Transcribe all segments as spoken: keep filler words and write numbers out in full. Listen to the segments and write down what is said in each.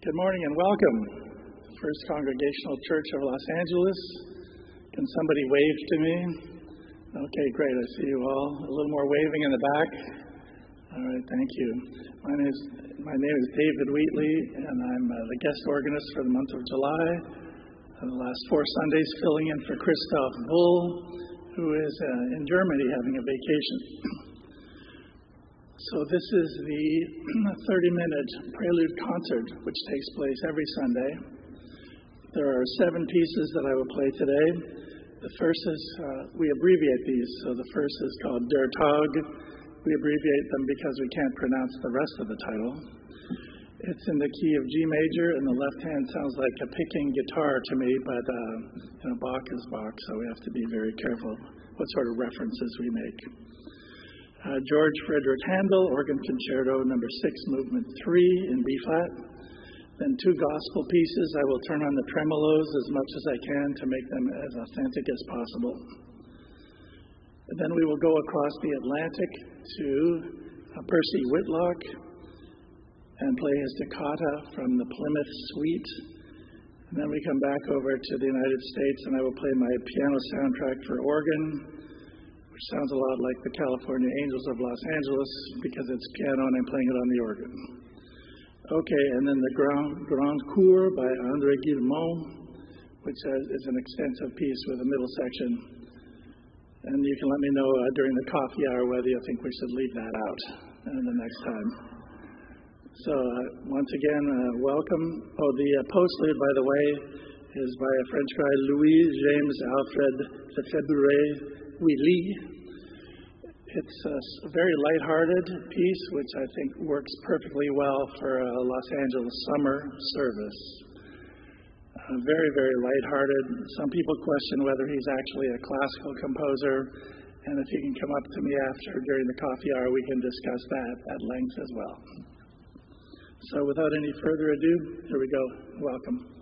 Good morning and welcome to First Congregational Church of Los Angeles. Can somebody wave to me? Okay, great. I see you all. A little more waving in the back. All right, thank you. My name is, my name is David Wheatley, and I'm uh, the guest organist for the month of July. Uh, the last four Sundays filling in for Christoph Bull, who is uh, in Germany having a vacation. So this is the thirty-minute prelude concert, which takes place every Sunday. There are seven pieces that I will play today. The first is, uh, we abbreviate these. So the first is called Der Tag. We abbreviate them because we can't pronounce the rest of the title. It's in the key of G major, and the left hand sounds like a picking guitar to me, but uh, you know, Bach is Bach, so we have to be very careful what sort of references we make. Uh, George Frederick Handel, Organ Concerto number six, movement three in B-flat. Then two gospel pieces. I will turn on the tremolos as much as I can to make them as authentic as possible. And then we will go across the Atlantic to uh, Percy Whitlock and play his toccata from the Plymouth Suite. And then we come back over to the United States, and I will play my piano soundtrack for organ, which sounds a lot like the California Angels of Los Angeles because it's piano and I'm playing it on the organ. Okay, and then the Grand, Grand Cour by André Guillemot, which is an extensive piece with a middle section. And you can let me know uh, during the coffee hour whether you think we should leave that out uh, the next time. So uh, once again, uh, welcome. Oh, the uh, postlude, by the way, is by a French guy, Louis James Alfred Lefebvre Willy. It's a very lighthearted piece, which I think works perfectly well for a Los Angeles summer service. Uh, very, very lighthearted. Some people question whether he's actually a classical composer, and if he can come up to me after during the coffee hour, we can discuss that at length as well. So without any further ado, here we go. Welcome.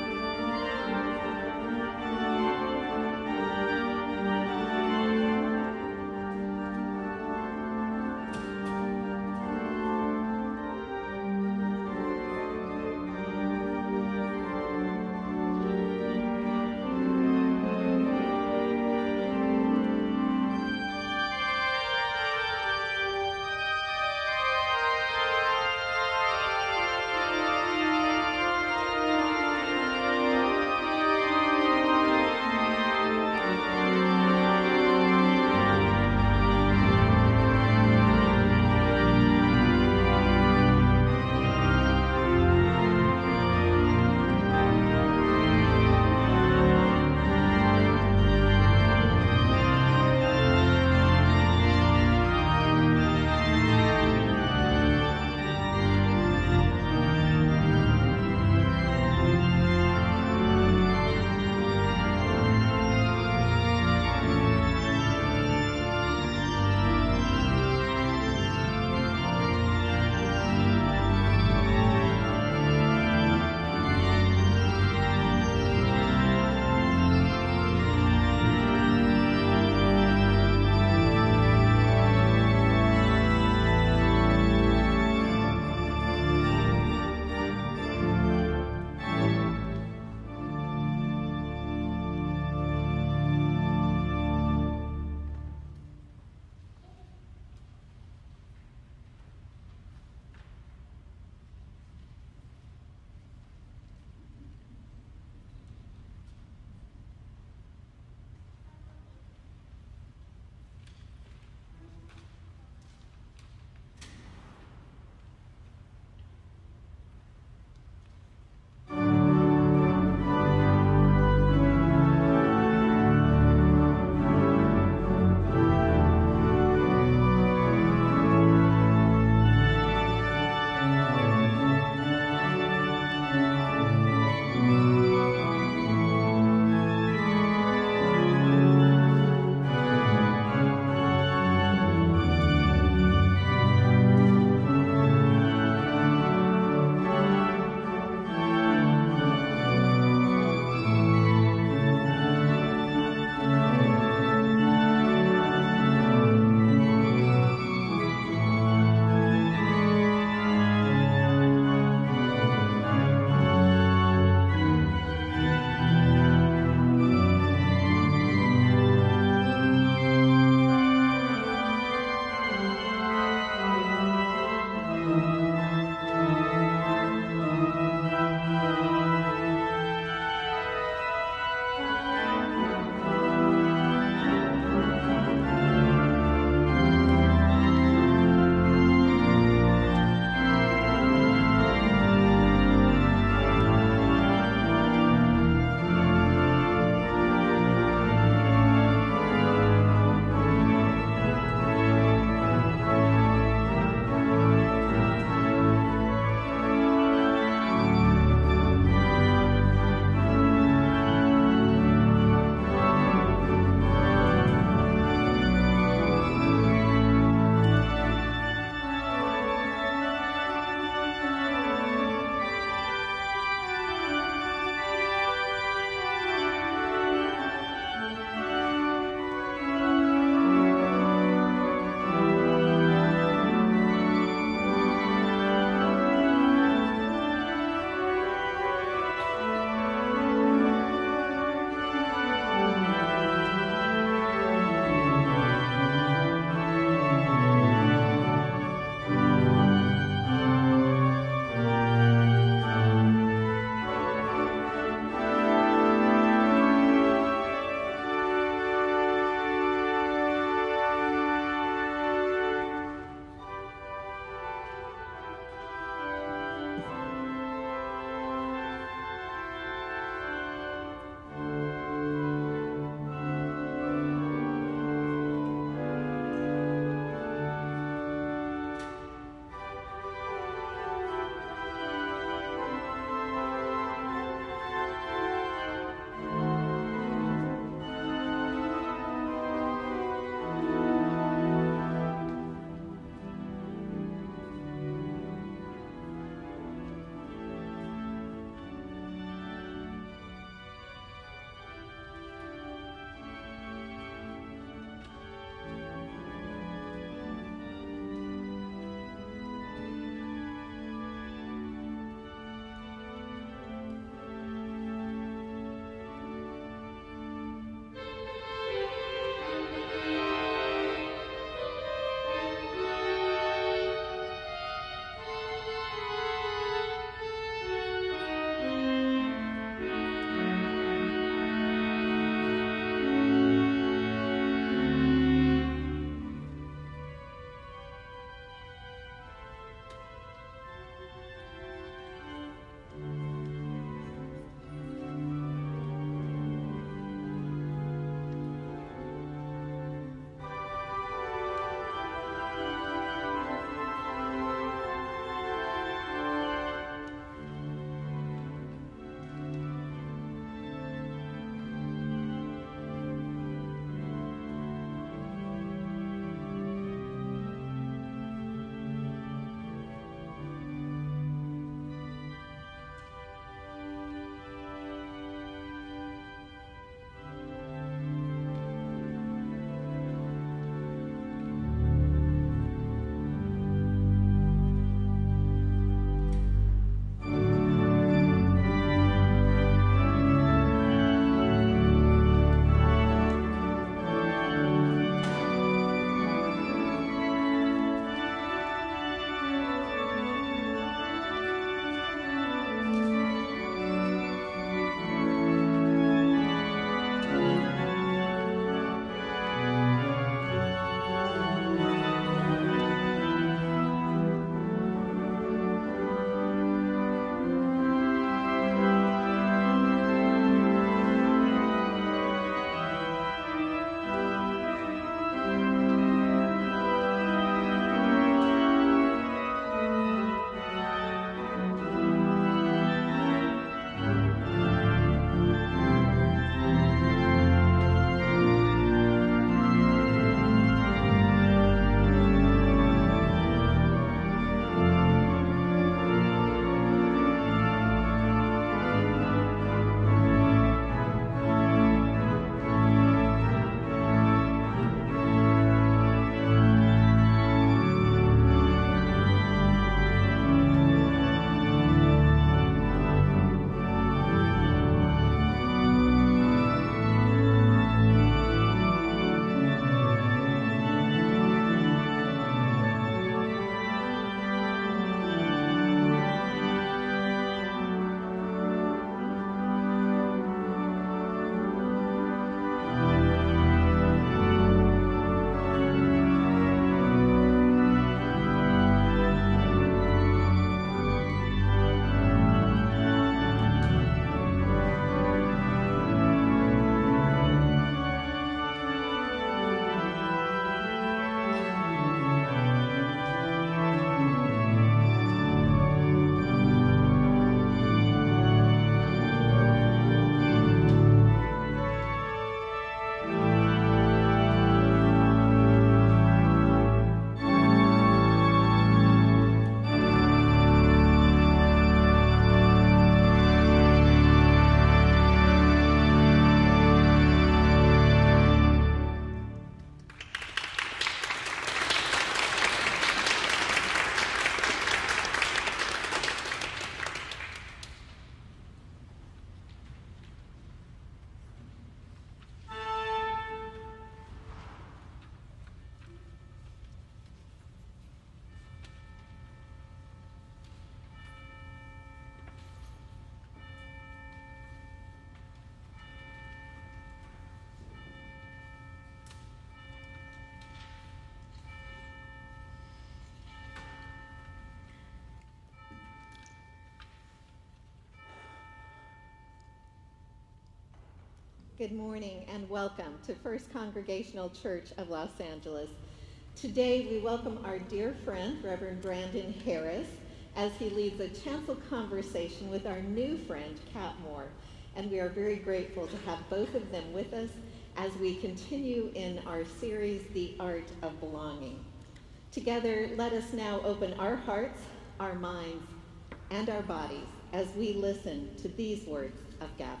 Good morning and welcome to First Congregational Church of Los Angeles. Today we welcome our dear friend, Reverend Brandon Harris, as he leads a chancel conversation with our new friend, Kat Moore. And we are very grateful to have both of them with us as we continue in our series, The Art of Belonging. Together, let us now open our hearts, our minds, and our bodies as we listen to these words of gathering.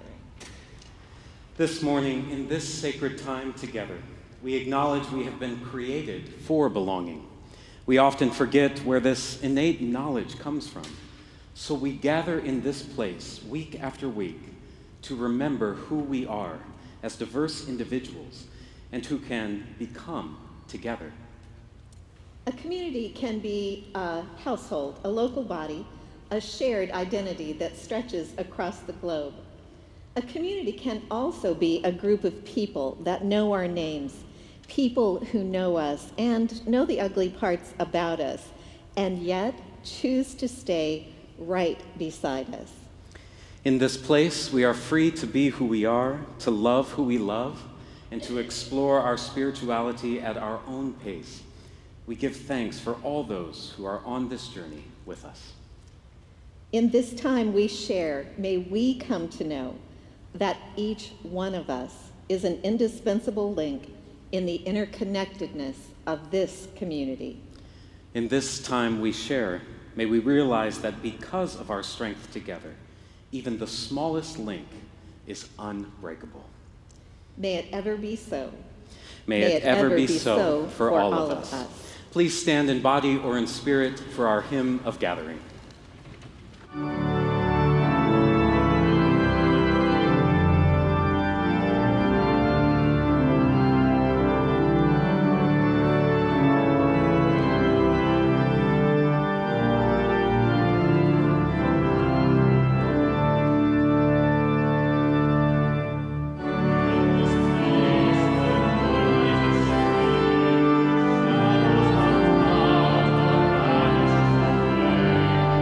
This morning, in this sacred time together, we acknowledge we have been created for belonging. We often forget where this innate knowledge comes from. So we gather in this place week after week to remember who we are as diverse individuals and who can become together. A community can be a household, a local body, a shared identity that stretches across the globe. A community can also be a group of people that know our names, people who know us and know the ugly parts about us, and yet choose to stay right beside us. In this place, we are free to be who we are, to love who we love, and to explore our spirituality at our own pace. We give thanks for all those who are on this journey with us. In this time we share, may we come to know that each one of us is an indispensable link in the interconnectedness of this community. In this time we share, may we realize that because of our strength together, even the smallest link is unbreakable. May it ever be so. May, may it, it ever, ever be, be so, so for, for all, all of us. us. Please stand in body or in spirit for our hymn of gathering. Thank you.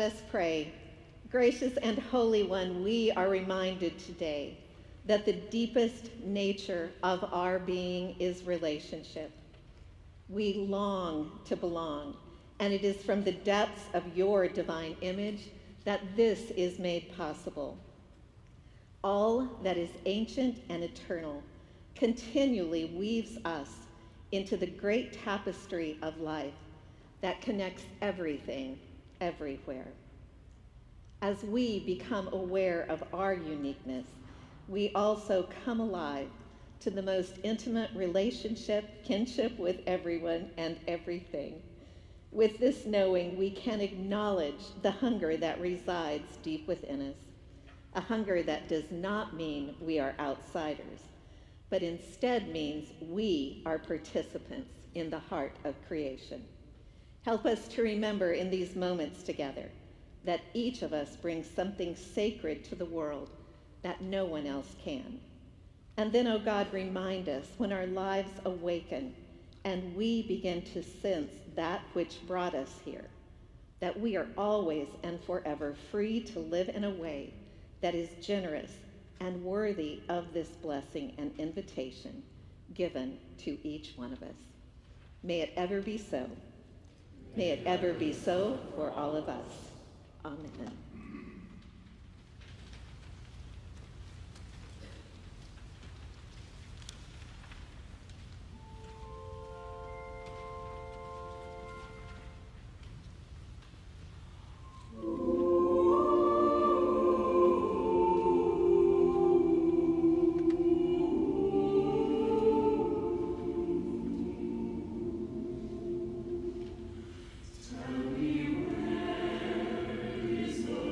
us pray. Gracious and Holy One, we are reminded today that the deepest nature of our being is relationship. We long to belong, and it is from the depths of your divine image that this is made possible. All that is ancient and eternal continually weaves us into the great tapestry of life that connects everything, everywhere. As we become aware of our uniqueness, we also come alive to the most intimate relationship, kinship with everyone and everything. With this knowing, we can acknowledge the hunger that resides deep within us, a hunger that does not mean we are outsiders, but instead means we are participants in the heart of creation. Help us to remember in these moments together that each of us brings something sacred to the world that no one else can. And then, oh God, remind us when our lives awaken and we begin to sense that which brought us here, that we are always and forever free to live in a way that is generous and worthy of this blessing and invitation given to each one of us. May it ever be so. May it ever be so for all of us. Amen. Tell me where is the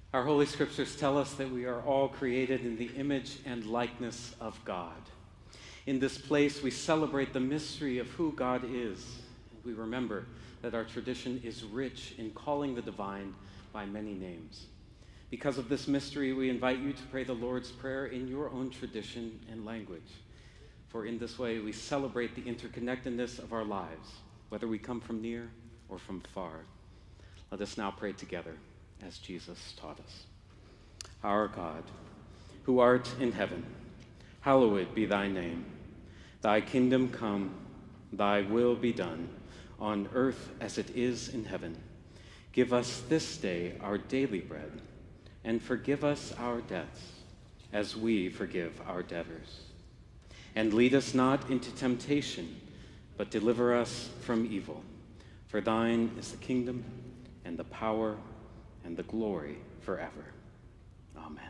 Our Holy Scriptures tell us that we are all created in the image and likeness of God. In this place, we celebrate the mystery of who God is. We remember that our tradition is rich in calling the divine by many names. Because of this mystery, we invite you to pray the Lord's Prayer in your own tradition and language. For in this way, we celebrate the interconnectedness of our lives, whether we come from near or from far. Let us now pray together, as Jesus taught us. Our God, who art in heaven, hallowed be thy name. Thy kingdom come, thy will be done, on earth as it is in heaven. Give us this day our daily bread, and forgive us our debts, as we forgive our debtors. And lead us not into temptation, but deliver us from evil. For thine is the kingdom, and the power, and the glory forever. Amen.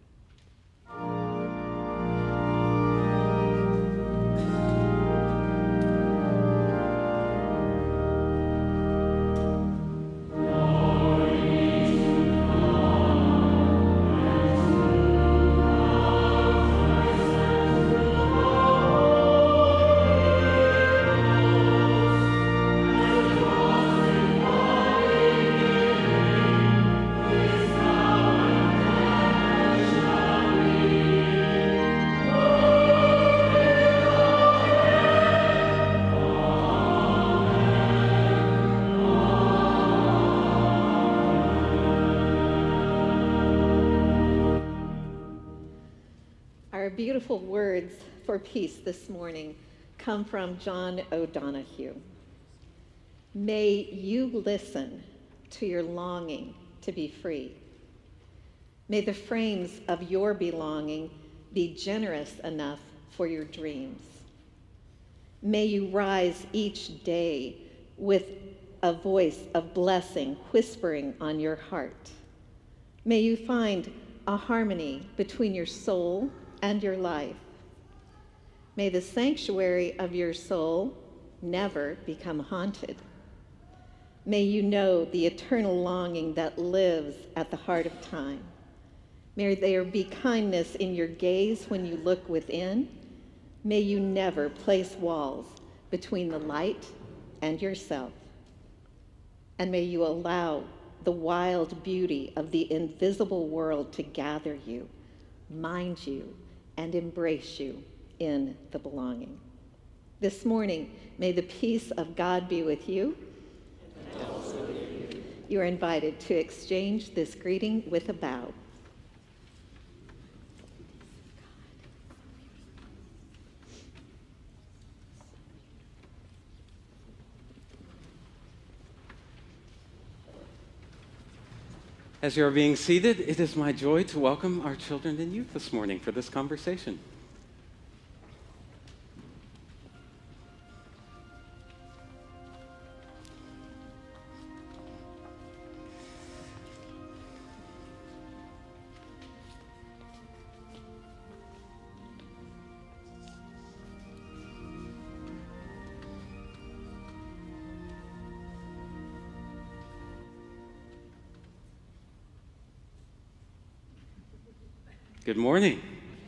Our beautiful words for peace this morning come from John O'Donohue. May you listen to your longing to be free. May the frames of your belonging be generous enough for your dreams. May you rise each day with a voice of blessing whispering on your heart. May you find a harmony between your soul and your life. May the sanctuary of your soul never become haunted. May you know the eternal longing that lives at the heart of time. May there be kindness in your gaze when you look within. May you never place walls between the light and yourself. And may you allow the wild beauty of the invisible world to gather you, mind you, and embrace you in the belonging. This morning, may the peace of God be with you. And also with you. You are invited to exchange this greeting with a bow. As you are being seated, it is my joy to welcome our children and youth this morning for this conversation. Good morning.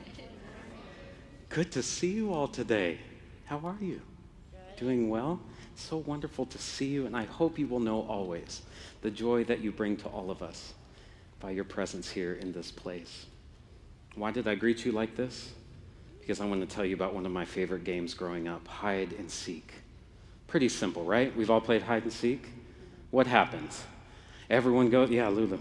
Good to see you all today. How are you? Good. Doing well? It's so wonderful to see you, and I hope you will know always the joy that you bring to all of us by your presence here in this place. Why did I greet you like this? Because I want to tell you about one of my favorite games growing up, hide and seek. Pretty simple, right? We've all played hide and seek. What happens? Everyone goes, yeah, Lulu.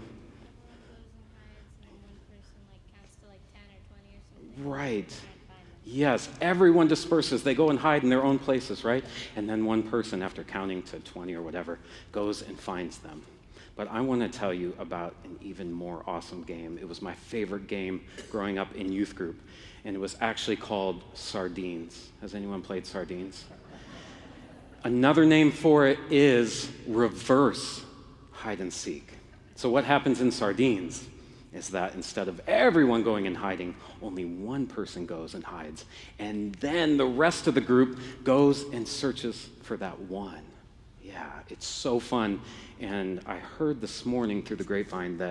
Right. Yes, everyone disperses. They go and hide in their own places, right? And then one person, after counting to twenty or whatever, goes and finds them. But I want to tell you about an even more awesome game. It was my favorite game growing up in youth group, and it was actually called Sardines. Has anyone played Sardines? Another name for it is reverse hide and seek. So what happens in Sardines is that instead of everyone going and hiding, only one person goes and hides. And then the rest of the group goes and searches for that one. Yeah, it's so fun. And I heard this morning through the grapevine that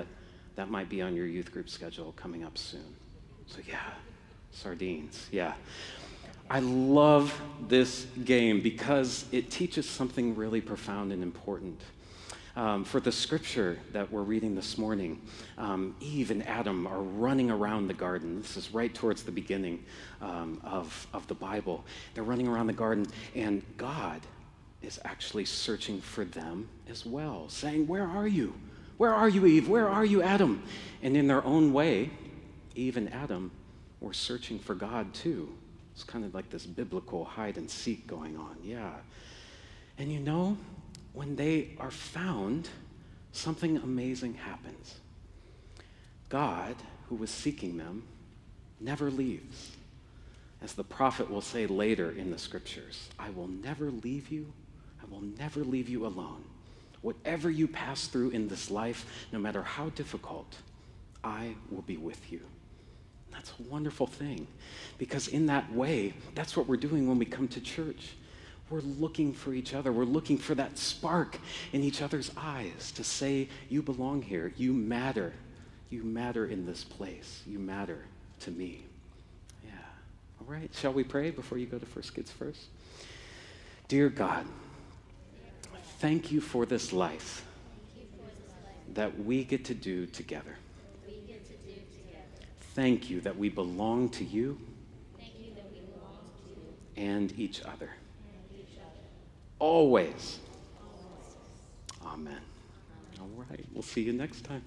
That might be on your youth group schedule coming up soon. So yeah, sardines, yeah. I love this game because it teaches something really profound and important. Um, for the scripture that we're reading this morning, um, Eve and Adam are running around the garden. This is right towards the beginning um, of, of the Bible. They're running around the garden, and God is actually searching for them as well, saying, "Where are you? Where are you, Eve? Where are you, Adam?" And in their own way, Eve and Adam were searching for God too. It's kind of like this biblical hide and seek going on, yeah. And you know, when they are found, something amazing happens. God, who was seeking them, never leaves. As the prophet will say later in the scriptures, "I will never leave you. I will never leave you alone. Whatever you pass through in this life, no matter how difficult, I will be with you." That's a wonderful thing, because in that way, that's what we're doing when we come to church. We're looking for each other. We're looking for that spark in each other's eyes to say, "You belong here. You matter. You matter in this place. You matter to me." Yeah. All right. Shall we pray before you go to First Kids First? Dear God, thank you for this life that we get to do together. Thank you that we belong to you and each other. Always. Amen. All right. We'll see you next time.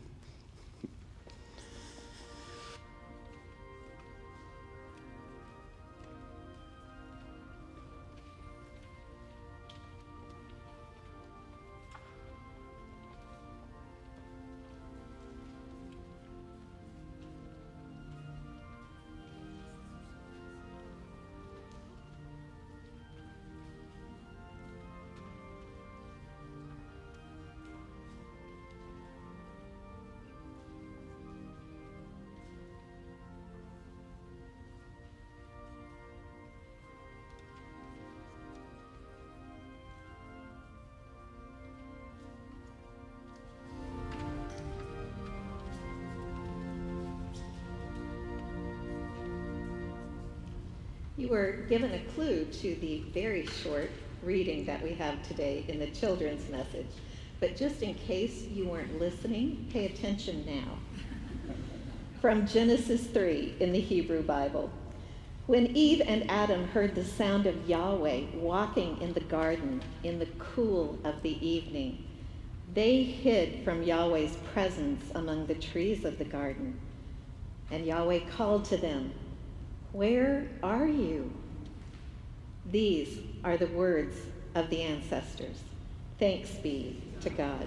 You were given a clue to the very short reading that we have today in the children's message. But just in case you weren't listening, pay attention now. From Genesis three in the Hebrew Bible. When Eve and Adam heard the sound of Yahweh walking in the garden in the cool of the evening, they hid from Yahweh's presence among the trees of the garden. And Yahweh called to them, "Where are you?" These are the words of the ancestors. Thanks be to God.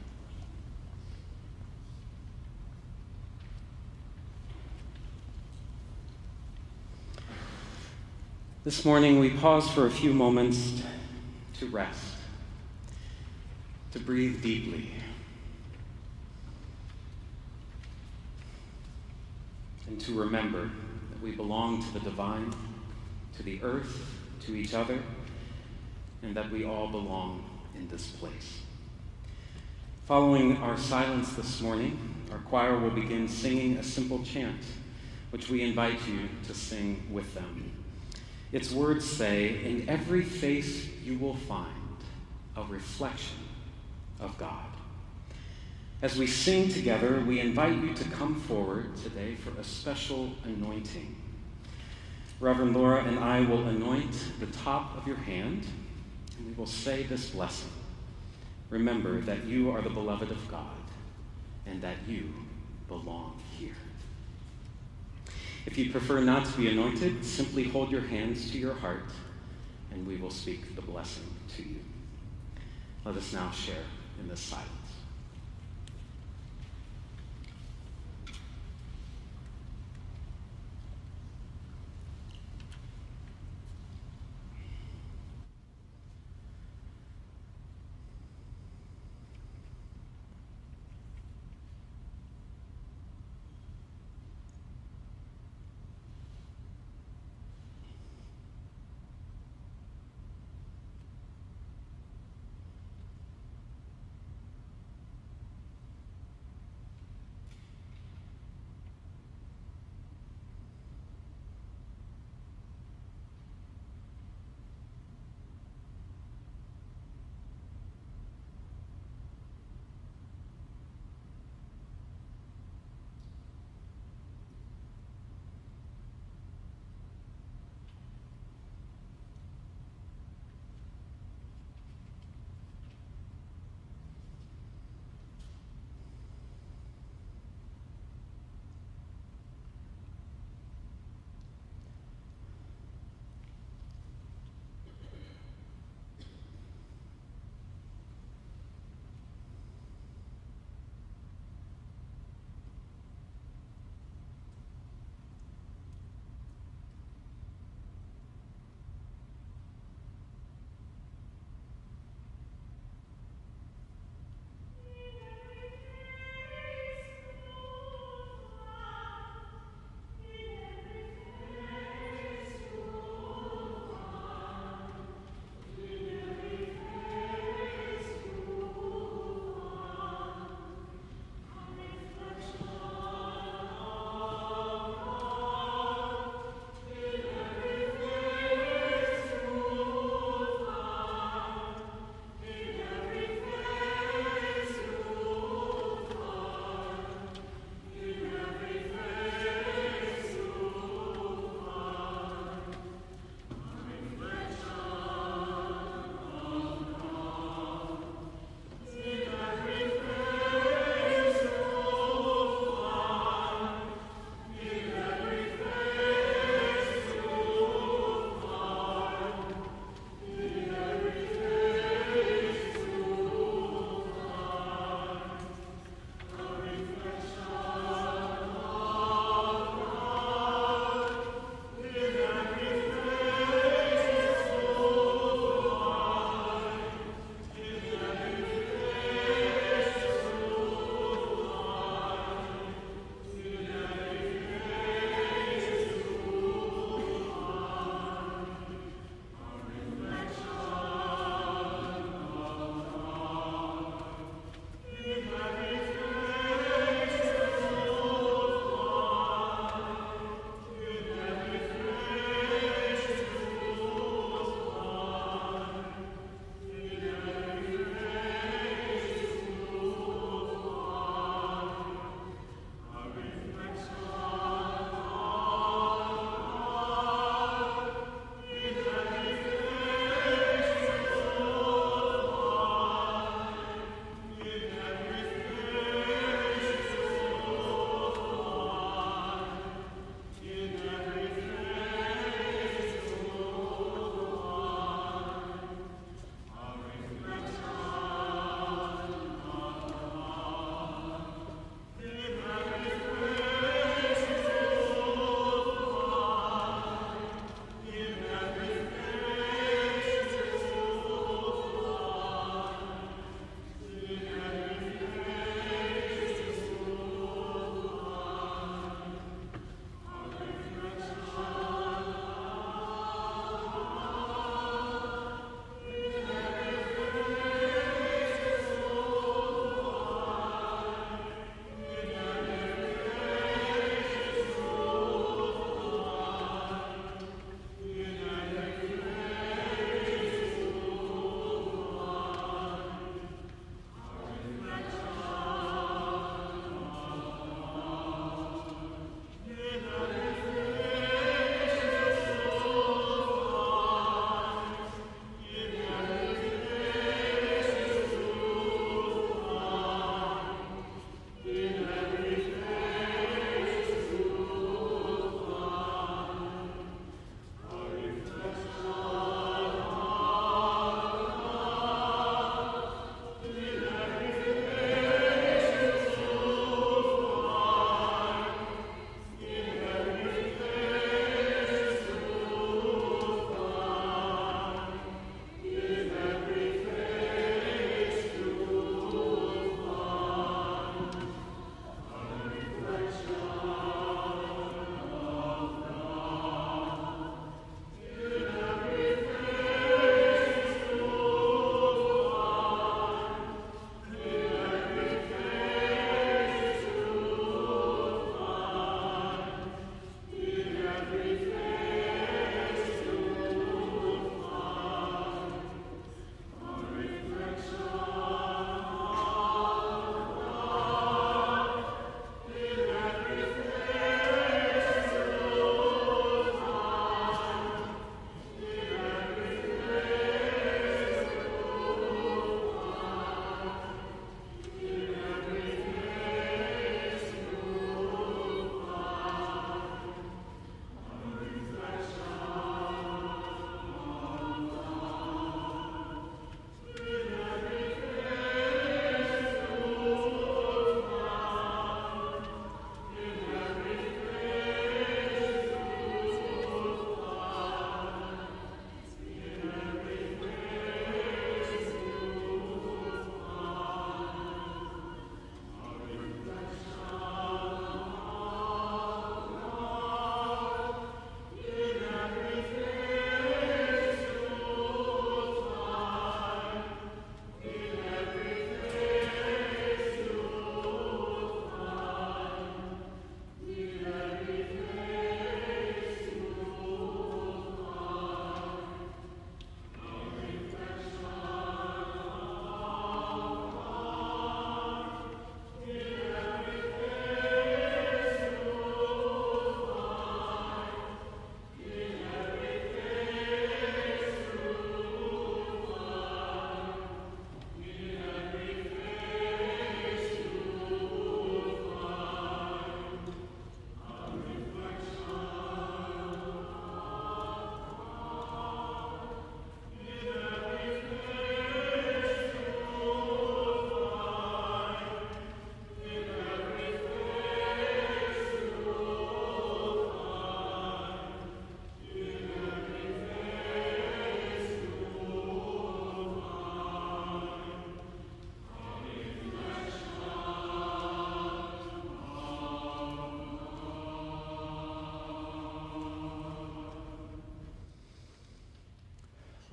This morning we pause for a few moments to rest, to breathe deeply, and to remember that we belong to the divine, to the earth, to each other, and that we all belong in this place. Following our silence this morning, our choir will begin singing a simple chant, which we invite you to sing with them. Its words say, "In every face you will find a reflection of God." As we sing together, we invite you to come forward today for a special anointing. Reverend Laura and I will anoint the top of your hand, and we will say this blessing. Remember that you are the beloved of God, and that you belong here. If you prefer not to be anointed, simply hold your hands to your heart, and we will speak the blessing to you. Let us now share in this silence.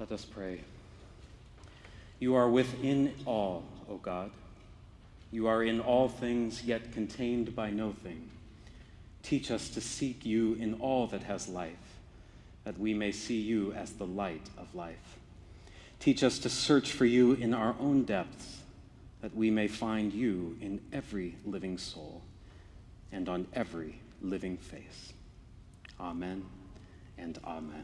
Let us pray. You are within all, O God. You are in all things, yet contained by no thing. Teach us to seek you in all that has life, that we may see you as the light of life. Teach us to search for you in our own depths, that we may find you in every living soul and on every living face. Amen and amen.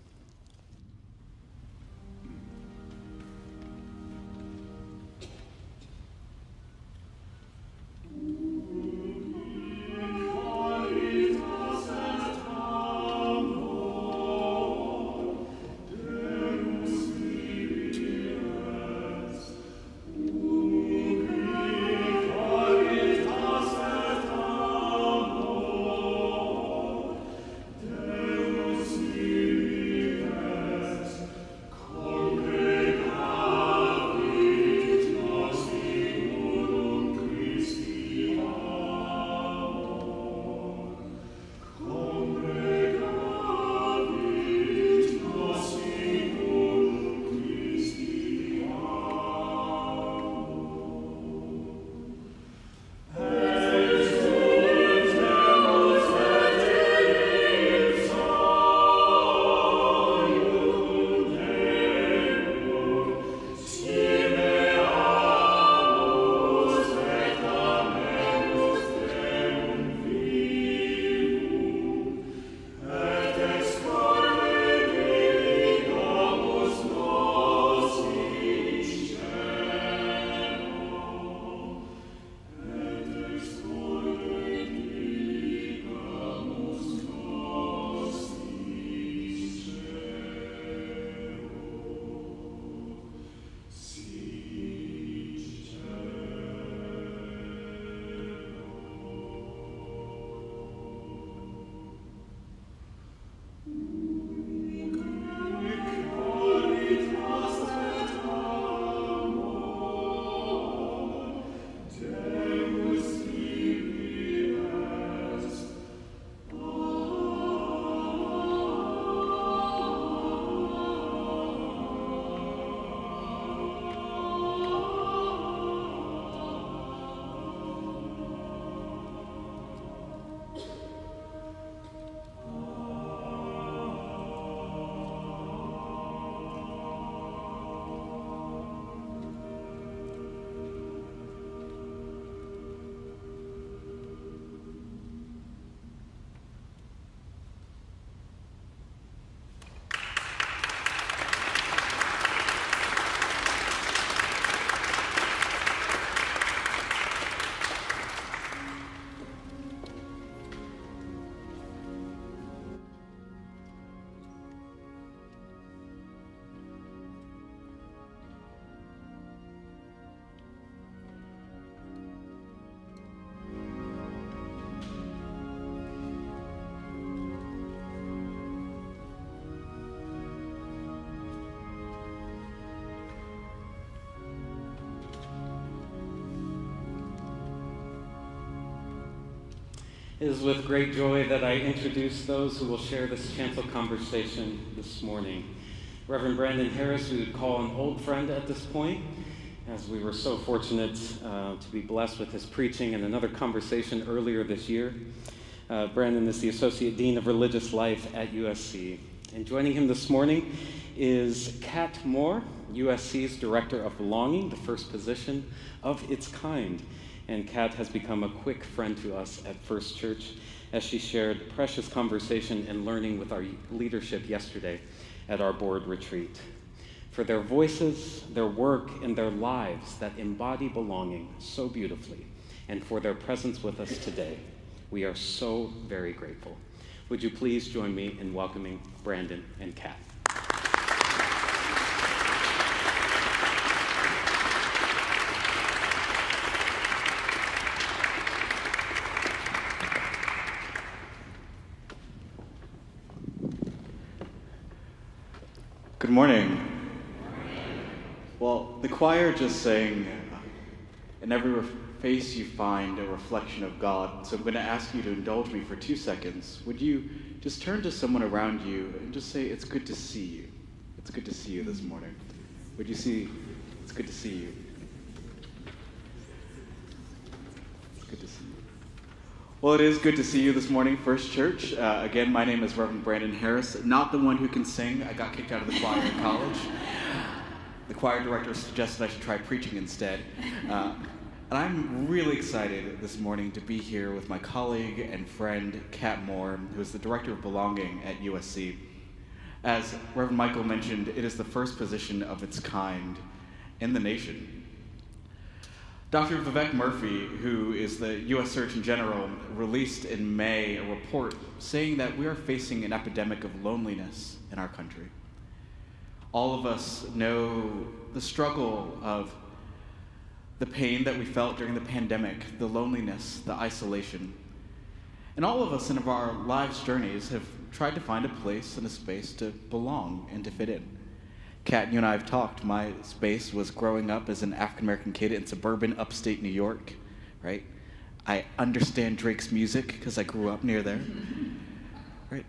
It is with great joy that I introduce those who will share this chancel conversation this morning. Reverend Brandon Harris, we would call an old friend at this point, as we were so fortunate uh, to be blessed with his preaching and another conversation earlier this year. Uh, Brandon is the Associate Dean of Religious Life at U S C. And joining him this morning is Kat Moore, U S C's Director of Belonging, the first position of its kind. And Kat has become a quick friend to us at First Church as she shared precious conversation and learning with our leadership yesterday at our board retreat. For their voices, their work, and their lives that embody belonging so beautifully, and for their presence with us today, we are so very grateful. Would you please join me in welcoming Brandon and Kat? Good morning. Well, the choir just sang, "In every re- face you find a reflection of God." So I'm going to ask you to indulge me for two seconds. Would you just turn to someone around you and just say, "It's good to see you. It's good to see you this morning. Would you see, it's good to see you. It's good to see you. Well, it is good to see you this morning, First Church. Uh, again, my name is Reverend Brandon Harris, not the one who can sing. I got kicked out of the choir in college. The choir director suggested I should try preaching instead. Uh, and I'm really excited this morning to be here with my colleague and friend, Kat Moore, who is the Director of Belonging at U S C. As Reverend Michael mentioned, it is the first position of its kind in the nation. Doctor Vivek Murphy, who is the U S Surgeon General, released in May a report saying that we are facing an epidemic of loneliness in our country. All of us know the struggle of the pain that we felt during the pandemic, the loneliness, the isolation. And all of us in our lives' journeys have tried to find a place and a space to belong and to fit in. Kat, you and I have talked. My space was growing up as an African-American kid in suburban upstate New York, right? I understand Drake's music because I grew up near there, right?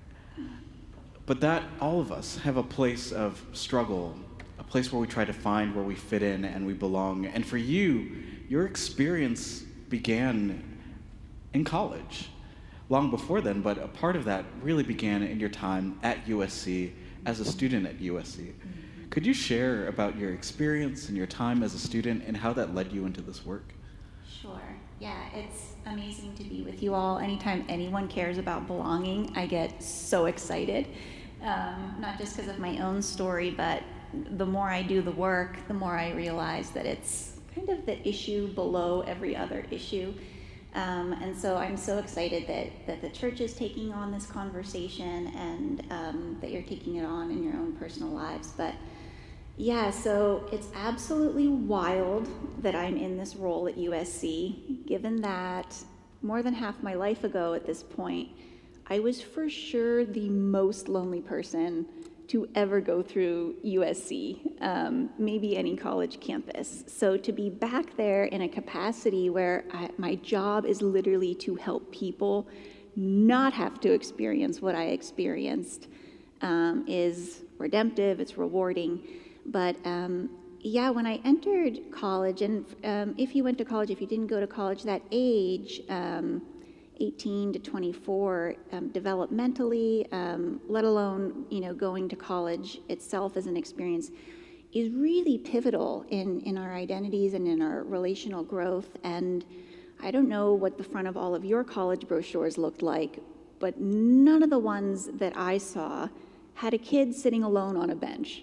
But that, all of us have a place of struggle, a place where we try to find where we fit in and we belong. And for you, your experience began in college. Long before then, but a part of that really began in your time at U S C as a student at U S C. Could you share about your experience and your time as a student and how that led you into this work? Sure. Yeah, it's amazing to be with you all. Anytime anyone cares about belonging, I get so excited. Um, not just because of my own story, but the more I do the work, the more I realize that it's kind of the issue below every other issue. Um, and so I'm so excited that, that the church is taking on this conversation and um, that you're taking it on in your own personal lives. But yeah, so it's absolutely wild that I'm in this role at U S C, given that more than half my life ago at this point, I was for sure the most lonely person to ever go through U S C, um, maybe any college campus. So to be back there in a capacity where I, my job is literally to help people not have to experience what I experienced um, is redemptive, it's rewarding. But um, yeah, when I entered college, and um, if you went to college, if you didn't go to college, that age, um, eighteen to twenty-four, um, developmentally, um, let alone, you know, going to college itself as an experience, is really pivotal in, in our identities and in our relational growth. And I don't know what the front of all of your college brochures looked like, but none of the ones that I saw had a kid sitting alone on a bench.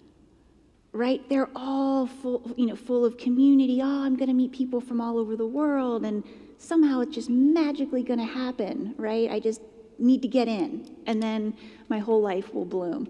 Right? They're all full, you know, full of community. Oh, I'm going to meet people from all over the world, and somehow it's just magically going to happen, right? I just need to get in, and then my whole life will bloom.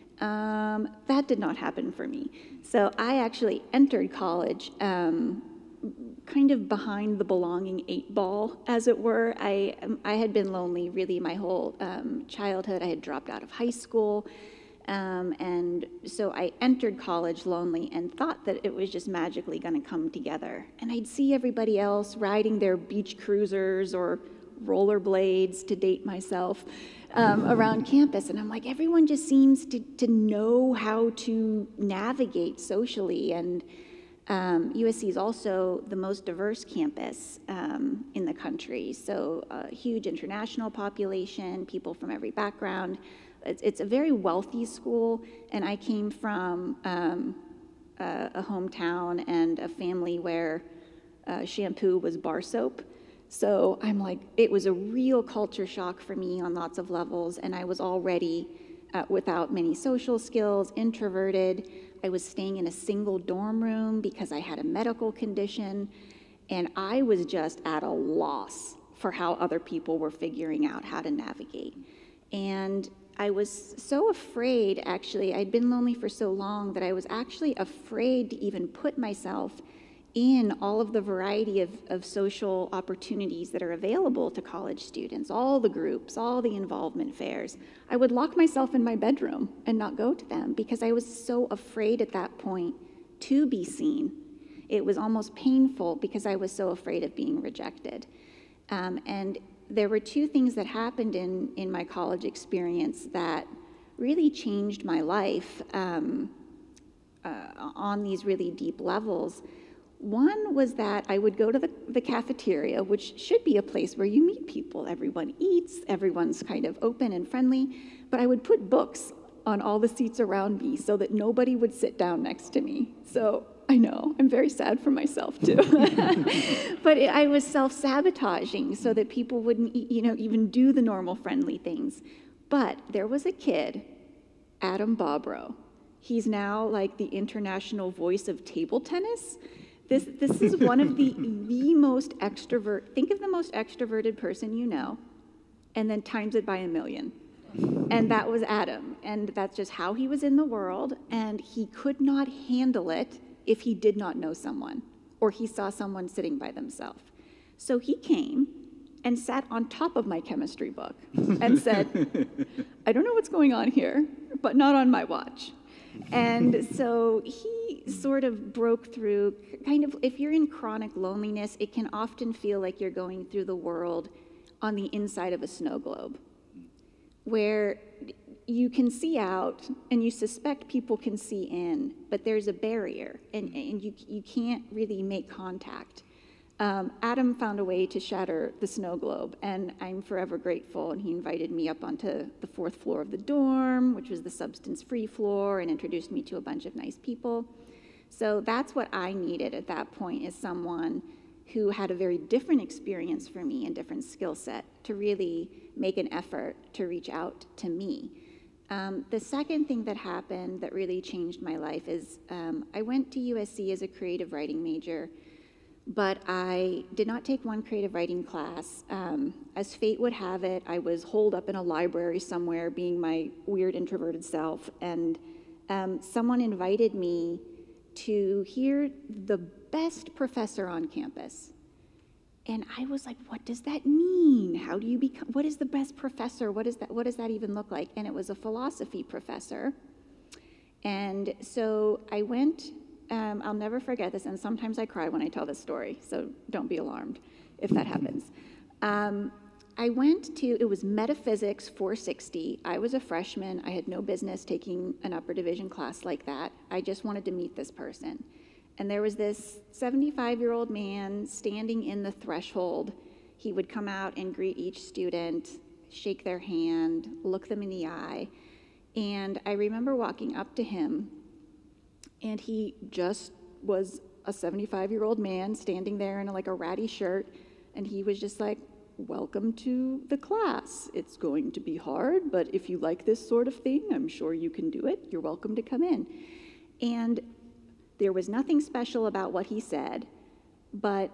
Um, that did not happen for me. So I actually entered college um, kind of behind the belonging eight ball, as it were. I, I had been lonely really my whole um, childhood. I had dropped out of high school. Um, and so I entered college lonely and thought that it was just magically going to come together. And I'd see everybody else riding their beach cruisers or rollerblades, to date myself, um, around campus. And I'm like, everyone just seems to, to know how to navigate socially. And um, U S C is also the most diverse campus um, in the country. So a huge international population, people from every background. It's a very wealthy school, and I came from um, a, a hometown and a family where uh, shampoo was bar soap. So I'm like, it was a real culture shock for me on lots of levels, and I was already uh, without many social skills, introverted. I was staying in a single dorm room because I had a medical condition, and I was just at a loss for how other people were figuring out how to navigate. And I was so afraid, actually, I'd been lonely for so long that I was actually afraid to even put myself in all of the variety of, of social opportunities that are available to college students, all the groups, all the involvement fairs. I would lock myself in my bedroom and not go to them because I was so afraid at that point to be seen. It was almost painful because I was so afraid of being rejected. Um, and there were two things that happened in, in my college experience that really changed my life um, uh, on these really deep levels. One was that I would go to the, the cafeteria, which should be a place where you meet people. Everyone eats, everyone's kind of open and friendly, but I would put books on all the seats around me so that nobody would sit down next to me. So I know, I'm very sad for myself too. But it, I was self-sabotaging so that people wouldn't, you know, even do the normal friendly things. But there was a kid, Adam Bobrow. He's now like the international voice of table tennis. This, this is one of the, the most extrovert, think of the most extroverted person you know, and then times it by a million. And that was Adam. And that's just how he was in the world. And he could not handle it if he did not know someone or he saw someone sitting by themselves. So he came and sat on top of my chemistry book and said, I don't know what's going on here, but not on my watch. And so he sort of broke through, kind of, if you're in chronic loneliness, it can often feel like you're going through the world on the inside of a snow globe, where you can see out and you suspect people can see in, but there's a barrier and, and you, you can't really make contact. Um, Adam found a way to shatter the snow globe, and I'm forever grateful, and he invited me up onto the fourth floor of the dorm, which was the substance-free floor, and introduced me to a bunch of nice people. So that's what I needed at that point, is someone who had a very different experience for me and different skill set to really make an effort to reach out to me. Um, the second thing that happened that really changed my life is um, I went to U S C as a creative writing major, but I did not take one creative writing class. Um, as fate would have it, I was holed up in a library somewhere being my weird introverted self, and um, someone invited me to hear the best professor on campus. And I was like, what does that mean? How do you become, what is the best professor? What is that, what does that even look like? And it was a philosophy professor. And so I went, um, I'll never forget this, and sometimes I cry when I tell this story, so don't be alarmed if that happens. Um, I went to, it was Metaphysics four sixty. I was a freshman. I had no business taking an upper division class like that. I just wanted to meet this person. And there was this seventy-five-year-old man standing in the threshold. He would come out and greet each student, shake their hand, look them in the eye. And I remember walking up to him, and he just was a seventy-five-year-old man standing there in a, like a ratty shirt, and he was just like, welcome to the class. It's going to be hard, but if you like this sort of thing, I'm sure you can do it. You're welcome to come in. And there was nothing special about what he said, but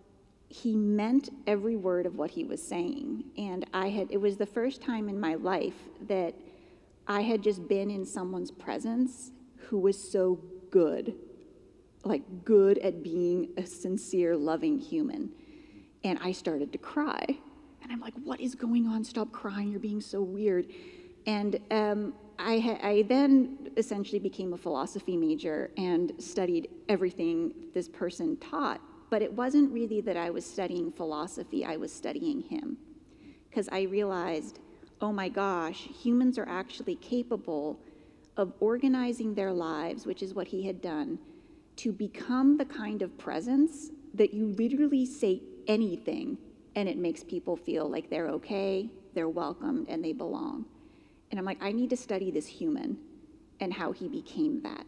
he meant every word of what he was saying. And I had, it was the first time in my life that I had just been in someone's presence who was so good, like good at being a sincere, loving human. And I started to cry. And I'm like, what is going on? Stop crying. You're being so weird. And um, I, ha- I then essentially became a philosophy major and studied everything this person taught. But it wasn't really that I was studying philosophy. I was studying him. Because I realized, oh my gosh, humans are actually capable of organizing their lives, which is what he had done, to become the kind of presence that you literally say anything and it makes people feel like they're okay, they're welcomed, and they belong. And I'm like, I need to study this human and how he became that.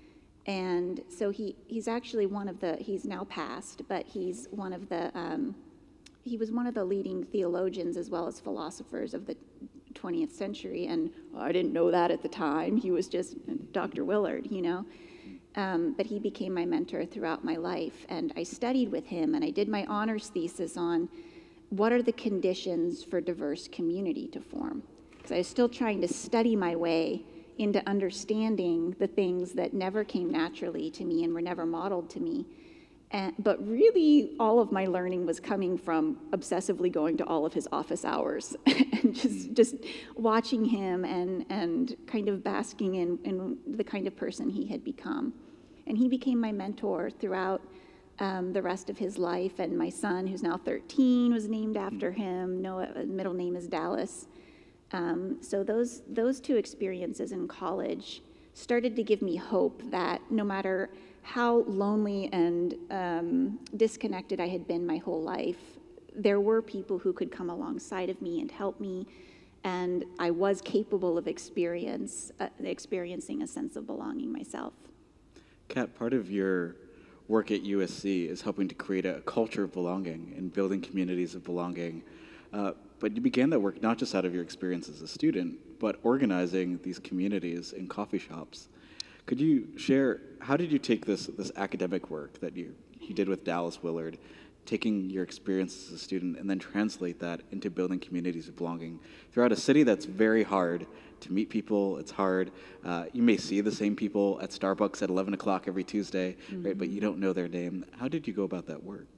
And so he, he's actually one of the, he's now passed, but he's one of the, um, he was one of the leading theologians as well as philosophers of the twentieth century. And oh, I didn't know that at the time. He was just Doctor Willard, you know. Um, but he became my mentor throughout my life. And I studied with him, and I did my honors thesis on what are the conditions for diverse community to form. Because I was still trying to study my way into understanding the things that never came naturally to me and were never modeled to me. And, but really, all of my learning was coming from obsessively going to all of his office hours and just just watching him and, and kind of basking in, in the kind of person he had become. And he became my mentor throughout um, the rest of his life. And my son, who's now thirteen, was named after him. Noah, middle name is Dallas. Um, so those, those two experiences in college started to give me hope that no matter how lonely and um, disconnected I had been my whole life, there were people who could come alongside of me and help me, and I was capable of experience, uh, experiencing a sense of belonging myself. Kat, part of your work at U S C is helping to create a culture of belonging and building communities of belonging. Uh, but you began that work not just out of your experience as a student, but organizing these communities in coffee shops. Could you share, how did you take this, this academic work that you, you did with Dallas Willard, taking your experience as a student, and then translate that into building communities of belonging throughout a city that's very hard to meet people? It's hard. Uh, you may see the same people at Starbucks at eleven o'clock every Tuesday, mm-hmm. right? But you don't know their name. How did you go about that work?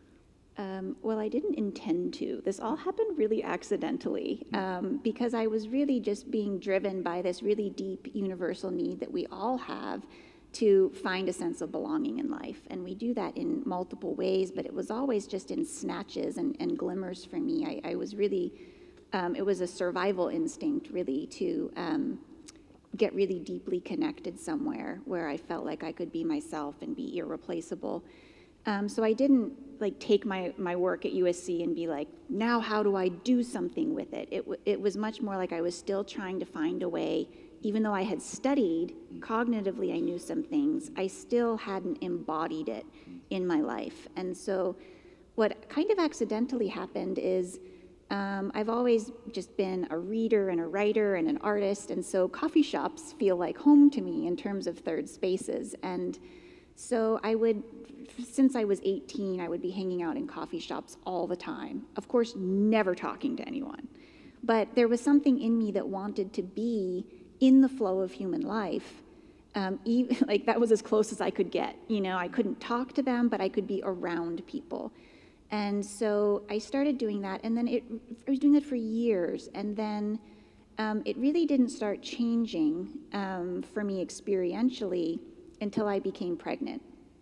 Um, well, I didn't intend to. This all happened really accidentally um, because I was really just being driven by this really deep universal need that we all have to find a sense of belonging in life. And we do that in multiple ways, but it was always just in snatches and, and glimmers for me. I, I was really, um, it was a survival instinct really to um, get really deeply connected somewhere where I felt like I could be myself and be irreplaceable. Um, so I didn't like take my, my work at U S C and be like, now how do I do something with it? It, w- it was much more like I was still trying to find a way, even though I had studied, cognitively I knew some things, I still hadn't embodied it in my life. And so what kind of accidentally happened is um, I've always just been a reader and a writer and an artist, and so coffee shops feel like home to me in terms of third spaces. And so I would, since I was eighteen, I would be hanging out in coffee shops all the time. Of course, never talking to anyone. But there was something in me that wanted to be in the flow of human life. Um, even, like that was as close as I could get. You know, I couldn't talk to them, but I could be around people. And so I started doing that, and then it, I was doing it for years. And then um, it really didn't start changing um, for me experientially until I became pregnant.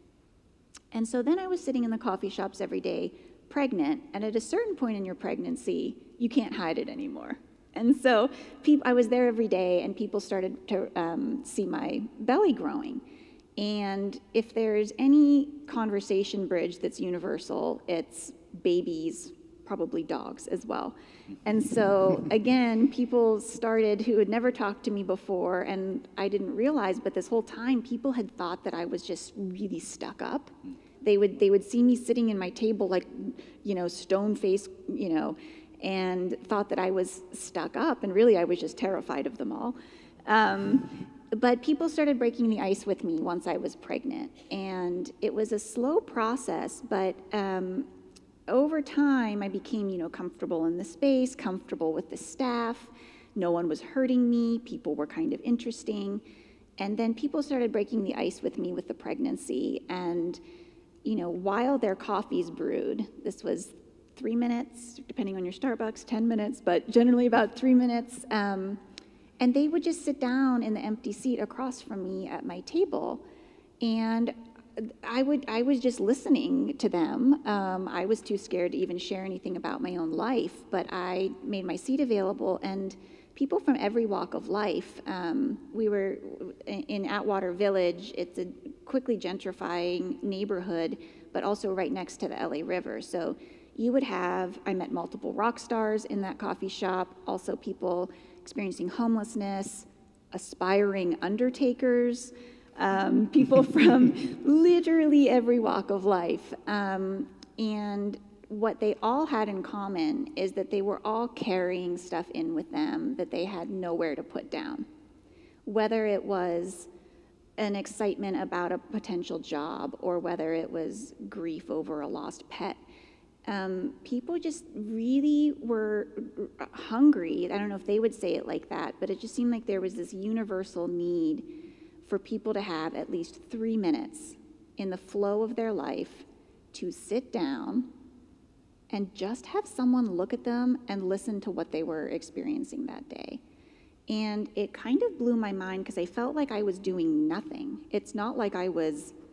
And so then I was sitting in the coffee shops every day, pregnant, and at a certain point in your pregnancy, you can't hide it anymore. And so pe- I was there every day, and people started to um, see my belly growing. And if there's any conversation bridge that's universal, it's babies, probably dogs as well. And so, again, people started who had never talked to me before, and I didn't realize, but this whole time, people had thought that I was just really stuck up. They would they would see me sitting in my table like, you know, stone face, you know, and thought that I was stuck up, and really I was just terrified of them all. Um, but people started breaking the ice with me once I was pregnant, and it was a slow process, but um, over time, I became, you know, comfortable in the space, comfortable with the staff. No one was hurting me. People were kind of interesting. And then people started breaking the ice with me with the pregnancy. And, you know, while their coffees brewed, this was three minutes, depending on your Starbucks, ten minutes, but generally about three minutes. Um, and they would just sit down in the empty seat across from me at my table. And I would. I was just listening to them. Um, I was too scared to even share anything about my own life, but I made my seat available, and people from every walk of life. Um, we were in Atwater Village. It's a quickly gentrifying neighborhood, but also right next to the L A River. So you would have, I met multiple rock stars in that coffee shop, also people experiencing homelessness, aspiring undertakers, Um, people from literally every walk of life. Um, and what they all had in common is that they were all carrying stuff in with them that they had nowhere to put down. Whether it was an excitement about a potential job or whether it was grief over a lost pet. Um, people just really were hungry. I don't know if they would say it like that, but it just seemed like there was this universal need for people to have at least three minutes in the flow of their life to sit down and just have someone look at them and listen to what they were experiencing that day. And it kind of blew my mind because I felt like I was doing nothing. It's not like I was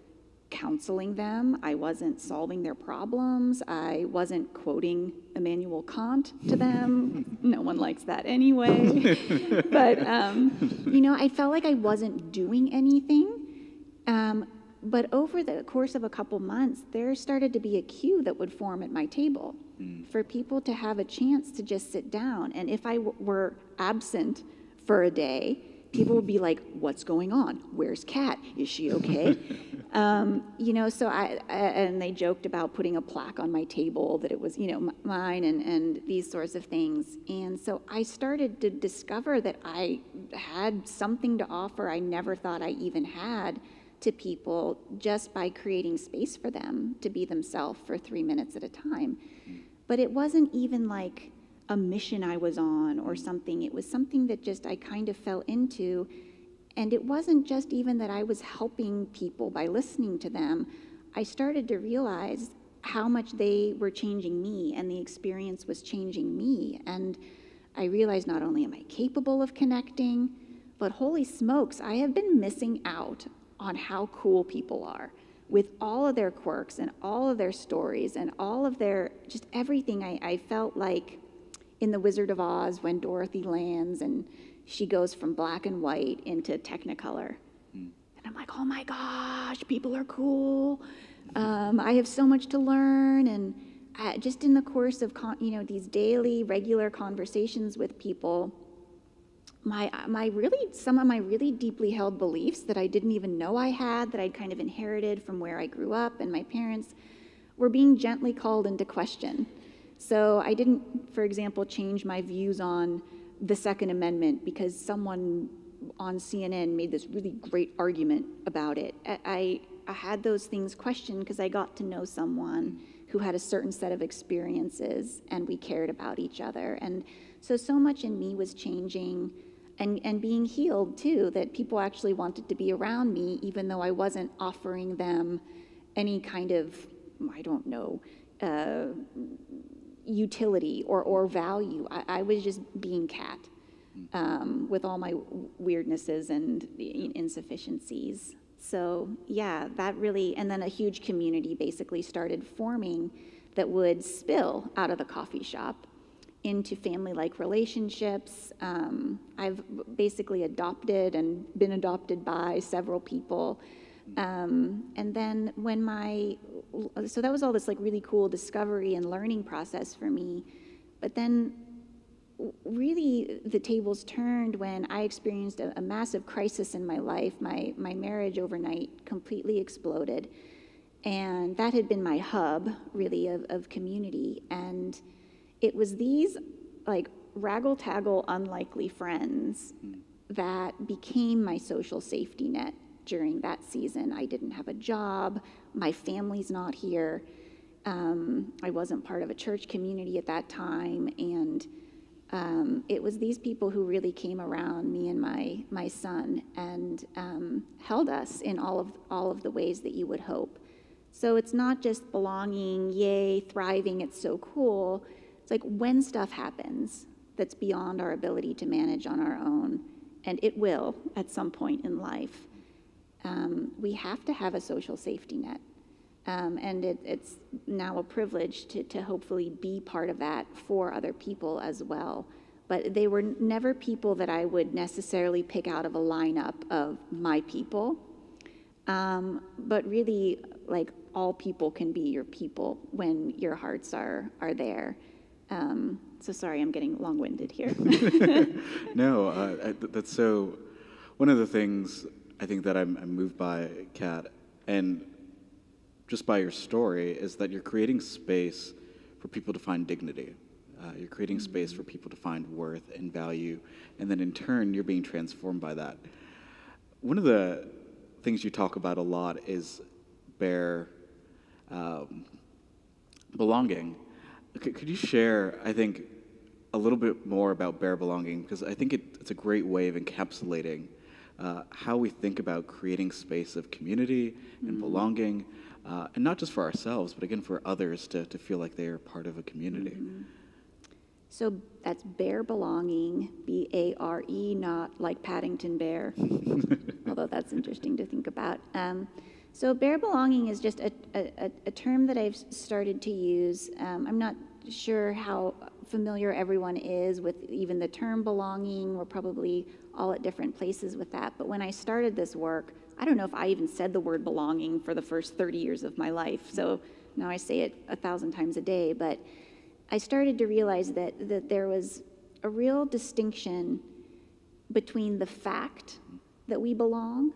counseling them. I wasn't solving their problems. I wasn't quoting Immanuel Kant to them. No one likes that anyway. But, um, you know, I felt like I wasn't doing anything. Um, but over the course of a couple months, there started to be a queue that would form at my table mm. for people to have a chance to just sit down. And if I w- were absent for a day, people would be like, what's going on? Where's Kat? Is she okay? um, you know, so I, I, and they joked about putting a plaque on my table that it was, you know, m- mine and, and these sorts of things. And so I started to discover that I had something to offer I never thought I even had to people just by creating space for them to be themselves for three minutes at a time. But it wasn't even like a mission I was on or something. It was something that just I kind of fell into. And it wasn't just even that I was helping people by listening to them. I started to realize how much they were changing me and the experience was changing me. And I realized not only am I capable of connecting, but holy smokes, I have been missing out on how cool people are with all of their quirks and all of their stories and all of their, just everything. I, I felt like in The Wizard of Oz when Dorothy lands and she goes from black and white into Technicolor. Mm. And I'm like, oh my gosh, people are cool. Um, I have so much to learn. And I, just in the course of, con- you know, these daily, regular conversations with people, my my really, some of my really deeply held beliefs that I didn't even know I had, that I'd kind of inherited from where I grew up and my parents, were being gently called into question. So I didn't, for example, change my views on the Second Amendment because someone on C N N made this really great argument about it. I, I had those things questioned because I got to know someone who had a certain set of experiences and we cared about each other. And so, so much in me was changing and, and being healed too, that people actually wanted to be around me even though I wasn't offering them any kind of, I don't know, uh, utility or, or value. I, I was just being Kat um, with all my weirdnesses and insufficiencies. So yeah, that really, and then a huge community basically started forming that would spill out of the coffee shop into family-like relationships. Um, I've basically adopted and been adopted by several people. Um, and then when my, so that was all this like really cool discovery and learning process for me. But then really the tables turned when I experienced a, a massive crisis in my life. My, my marriage overnight completely exploded. And that had been my hub really of, of community. And it was these like raggle-taggle unlikely friends mm. that became my social safety net during that season. I didn't have a job. My family's not here. Um, I wasn't part of a church community at that time. And um, it was these people who really came around me and my my son and um, held us in all of all of the ways that you would hope. So it's not just belonging, yay, thriving, it's so cool. It's like when stuff happens that's beyond our ability to manage on our own, and it will at some point in life, um, we have to have a social safety net. Um, and it, it's now a privilege to, to hopefully be part of that for other people as well. But they were never people that I would necessarily pick out of a lineup of my people. Um, but really, like, all people can be your people when your hearts are, are there. Um, so sorry, I'm getting long-winded here. No, uh, I, that's so, one of the things I think that I'm, I'm moved by, Kat, and just by your story, is that you're creating space for people to find dignity. Uh, you're creating mm-hmm. space for people to find worth and value, and then in turn, you're being transformed by that. One of the things you talk about a lot is bare um, belonging. C- could you share, I think, a little bit more about bare belonging? Because I think it, it's a great way of encapsulating uh, how we think about creating space of community and mm-hmm. belonging, uh, and not just for ourselves, but again for others to, to feel like they are part of a community. Mm-hmm. So that's bare belonging, B A R E, not like Paddington Bear, although that's interesting to think about. Um, So bare belonging is just a, a, a term that I've started to use. Um, I'm not sure how familiar everyone is with even the term belonging. We're probably all at different places with that. But when I started this work, I don't know if I even said the word belonging for the first thirty years of my life. So now I say it a thousand times a day. But I started to realize that, that there was a real distinction between the fact that we belong